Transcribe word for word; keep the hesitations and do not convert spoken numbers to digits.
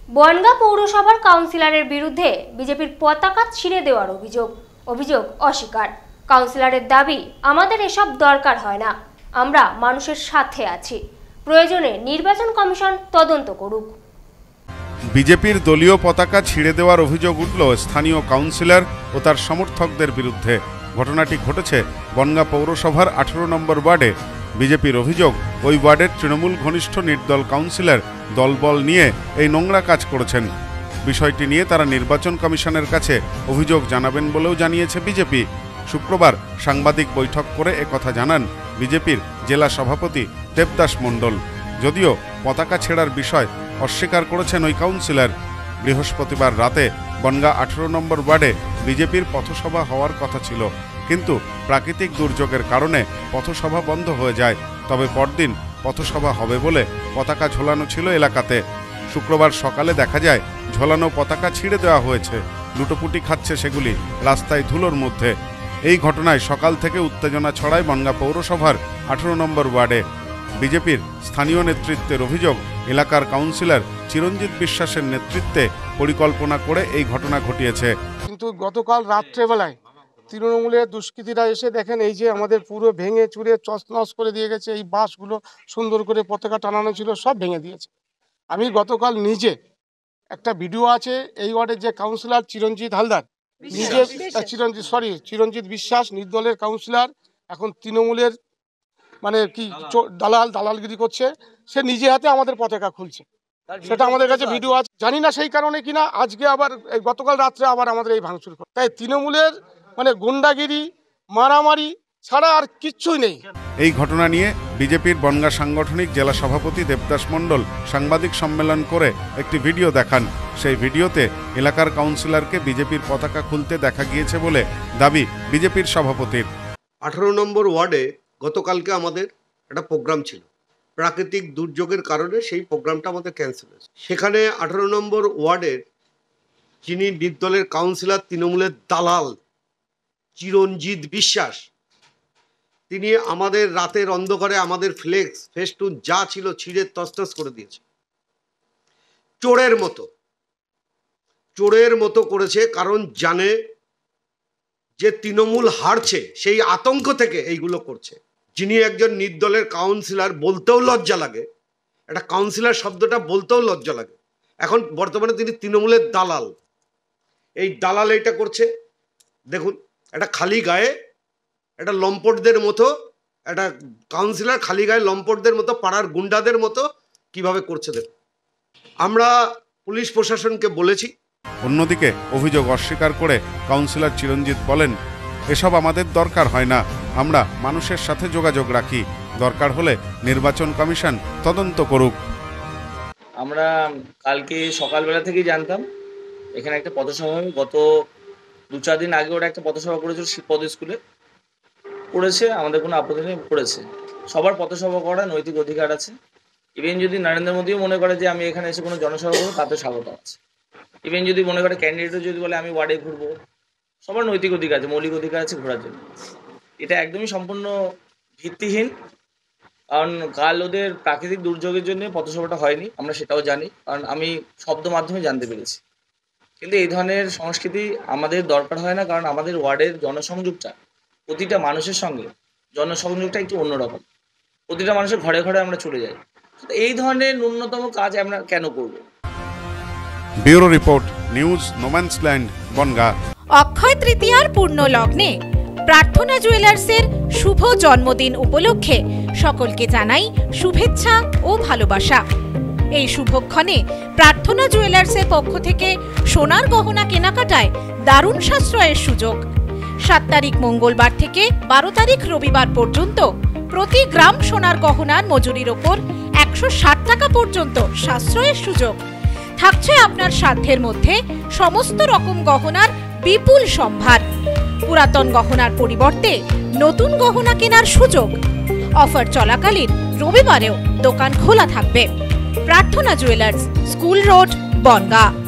বনগাঁ পৌরসভার কাউন্সিলরের বিরুদ্ধে বিজেপির পতাকা ছিঁড়ে দেওয়ার অভিযোগ অভিযোগ অস্বীকার। কাউন্সিলরের দাবি, আমাদের এসব দরকার হয় না, আমরা মানুষের সাথে আছি, প্রয়োজনে নির্বাচন কমিশন তদন্ত করুক। বিজেপির দলীয় পতাকা ছিঁড়ে দেওয়ার অভিযোগ উঠল স্থানীয় কাউন্সিলর ও তার সমর্থকদের বিরুদ্ধে। ঘটনাটি ঘটেছে বনগাঁ পৌরসভার আঠারো নম্বর ওয়ার্ডে। বিজেপির অভিযোগ, ওই ওয়ার্ডের তৃণমূল ঘনিষ্ঠ নির্দল কাউন্সিলর দলবল নিয়ে এই নোংরা কাজ করেছেন। বিষয়টি নিয়ে তারা নির্বাচন কমিশনের কাছে অভিযোগ জানাবেন বলেও জানিয়েছে বিজেপি। শুক্রবার সাংবাদিক বৈঠক করে একথা জানান বিজেপির জেলা সভাপতি দেবদাস মণ্ডল। যদিও পতাকা ছেঁড়ার বিষয় অস্বীকার করেছেন ওই কাউন্সিলর। বৃহস্পতিবার রাতে বনগাঁ আঠারো নম্বর ওয়ার্ডে বিজেপির পথসভা হওয়ার কথা ছিল, কিন্তু প্রাকৃতিক দুর্যোগের কারণে পথসভা বন্ধ হয়ে যায়। তবে পরদিন পথসভা হবে বলে পতাকা ঝোলানো ছিল এলাকাতে। শুক্রবার সকালে দেখা যায় ঝোলানো পতাকা ছিঁড়ে দেওয়া হয়েছে, লুটোপুটি খাচ্ছে সেগুলি রাস্তায় ধুলোর মধ্যে। এই ঘটনায় সকাল থেকে উত্তেজনা ছড়ায় বনগাঁ পৌরসভার আঠারো নম্বর ওয়ার্ডে। বিজেপির স্থানীয় নেতৃত্বের অভিযোগ, এলাকার কাউন্সিলর চিরঞ্জিত বিশ্বাসের নেতৃত্বে পরিকল্পনা করে এই ঘটনা ঘটিয়েছে। কিন্তু গতকাল রাত্রেবেলায় তৃণমূলের দুষ্কৃতীরা এসে দেখেন এই যে আমাদের পুরো ভেঙে চুরে চসনস করে দিয়ে গেছে। এই বাসগুলো সুন্দর করে পতাকা টানানো ছিল, সব ভেঙে দিয়েছে। আমি গতকাল নিজে একটা ভিডিও আছে, এই ওয়ার্ডের যে কাউন্সিলর চিরঞ্জিত হালদার, নিজে চিরঞ্জিত সরি চিরঞ্জিত বিশ্বাস নির্দলের কাউন্সিলর, এখন তৃণমূলের মানে কি দালাল দালালগিরি করছে, সে নিজে হাতে আমাদের পতাকা খুলছে, সেটা আমাদের কাছে ভিডিও আছে। জানি না সেই কারণে কিনা আজকে আবার গতকাল রাত্রে আবার আমাদের এই ভাঙচুর করে। তাই তৃণমূলের মানে গুন্ডাগিরি মারামারি ছাড়া আর কিচ্ছুই নেই। এই ঘটনা নিয়ে বিজেপির বনগাঁ সাংগঠনিক জেলা সভাপতি দেবদাস মণ্ডল সাংবাদিক সম্মেলন করে একটি ভিডিও দেখান। সেই ভিডিওতে এলাকার কাউন্সিলরকে বিজেপির পতাকা খুলতে দেখা গিয়েছে বলে দাবি বিজেপির সভাপতির। আঠারো নম্বর ওয়ার্ডে গতকালকে আমাদের একটা প্রোগ্রাম ছিল, প্রাকৃতিক দুর্যোগের কারণে সেই প্রোগ্রামটা আমাদের ক্যান্সেল হয়েছে। সেখানে আঠারো নম্বর ওয়ার্ডের যিনি নির্দলের কাউন্সিলর তৃণমূলের দালাল চিরঞ্জিত বিশ্বাস, তিনি আমাদের রাতের অন্ধকারে আমাদের ফ্লেক্স ফেস্টুন যা ছিল ছিঁড়ে তছনছ করে দিয়েছে। চোরের মতো চোরের মতো করেছে, কারণ জানে যে তৃণমূল হারছে, সেই আতঙ্ক থেকে এইগুলো করছে। যিনি একজন নির্দলের কাউন্সিলর, বলতেও লজ্জা লাগে, একটা কাউন্সিলর শব্দটা বলতেও লজ্জা লাগে। এখন বর্তমানে তিনি তৃণমূলের দালাল, এই দালাল এইটা করছে। দেখুন, একটা খালি গায়ে একটা লম্পটদের মতো একটা কাউন্সিলর খালি গায়ে লম্পটদের মতো পাড়ার গুন্ডাদের মতো কিভাবে করছে দেখুন। আমরা পুলিশ প্রশাসনকে বলেছি। অন্যদিকে অভিযোগ অস্বীকার করে কাউন্সিলর চিরঞ্জিত বলেন, এসব আমাদের দরকার হয় না, আমরা মানুষের সাথে যোগাযোগ রাখি, দরকার হলে নির্বাচন কমিশন তদন্ত করুক। আমরা কালকে সকালবেলা থেকেই জানতাম এখানে একটা পথসভা হবে। গত দু চার দিন আগে ওরা একটা পথসভা করেছিল শিবপদ স্কুলে, করেছে, আমাদের কোনো আপত্তি নেই, করেছে। সবার পথসভা করা নৈতিক অধিকার আছে। ইভেন যদি নরেন্দ্র মোদীও মনে করে যে আমি এখানে এসে কোনো জনসভা করবো, তাতে স্বাগত আছে। ইভেন যদি মনে করে ক্যান্ডিডেটও যদি বলে আমি ওয়ার্ডে ঘুরবো, সবার নৈতিক অধিকার আছে, মৌলিক অধিকার আছে ঘোরার জন্য। এটা একদমই সম্পূর্ণ ভিত্তিহীন, কারণ কাল ওদের প্রাকৃতিক দুর্যোগের জন্য পথসভাটা হয়নি, আমরা সেটাও জানি, কারণ আমি শব্দ মাধ্যমে জানতে পেরেছি। কিন্তু এই ধরনের সংস্কৃতি আমাদের দরকার হয় না, কারণ আমাদের ওয়ার্ডের জনসংযোগটা প্রতিটা মানুষের সঙ্গে জনসংযোগটা একটু অন্যরকম। প্রতিটা মানুষের ঘরে ঘরে আমরা চলে যাই, এই ধরনের ন্যূনতম কাজ আমরা কেন করব? Bureau report, news no man's land, Bongaon. অক্ষয় তৃতীয়ার পূর্ণ লগ্নে প্রার্থনা জুয়েলার্সের শুভ জন্মদিন উপলক্ষে সকলকে জানাই শুভেচ্ছা ও ভালোবাসা। এই শুভক্ষণে প্রার্থনা জুয়েলার্সের পক্ষ থেকে সোনার গহনা কেনাকাটায় দারুণ সাশ্রয়ের সুযোগ। সাত তারিখ মঙ্গলবার থেকে বারো তারিখ রবিবার পর্যন্ত প্রতি গ্রাম সোনার গহনার মজুরির ওপর একশো ষাট টাকা পর্যন্ত সাশ্রয়ের সুযোগ থাকছে। আপনার সাধ্যের মধ্যে সমস্ত রকম গহনার বিপুল সম্ভার, পুরাতন গহনার পরিবর্তে নতুন গহনা কেনার সুযোগ। অফার চলাকালীন রবিবারেও দোকান খোলা থাকবে। প্রার্থনা জুয়েলার্স, স্কুল রোড, বনগাঁ।